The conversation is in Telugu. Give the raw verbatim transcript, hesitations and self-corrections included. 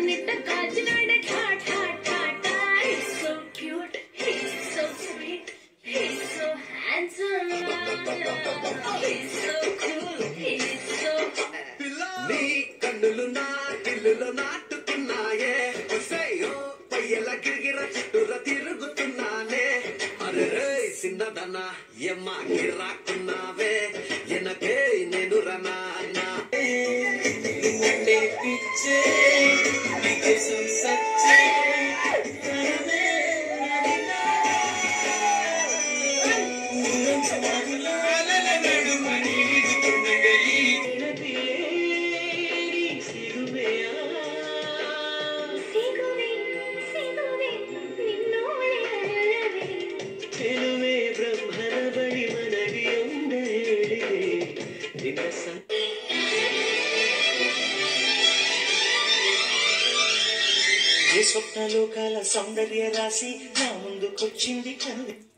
నన్నిట్ట కాచినాడే ఠా ఠా ఠా ఠా. He's so cute, he's so sweet, he's so handsome, he's so cool, he's so నీ కన్నులు నా దిల్లులో నాటుకున్నాయే ఒసేయో పయ్యల గిరిగిర చుట్టూర తిరుగుతున్నానే అరే చిన్నదన్నా ఎమ్మాకి రాకున్నావే ఎనకే నేను రనా పిచ్చే సచ్చే ఏ స్వప్నలోకాల సౌందర్య రాశి నా ముందుకొచ్చింది కవి.